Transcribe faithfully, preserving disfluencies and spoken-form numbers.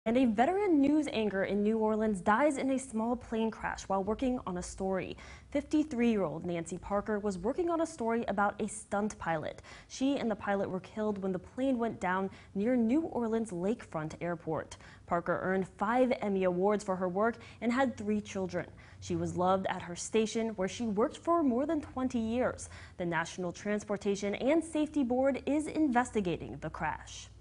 And a veteran news anchor in New Orleans dies in a small plane crash while working on a story. fifty-three-year-old Nancy Parker was working on a story about a stunt pilot. She and the pilot were killed when the plane went down near New Orleans Lakefront Airport. Parker earned five Emmy Awards for her work and had three children. She was loved at her station, where she worked for more than twenty years. The National Transportation and Safety Board is investigating the crash.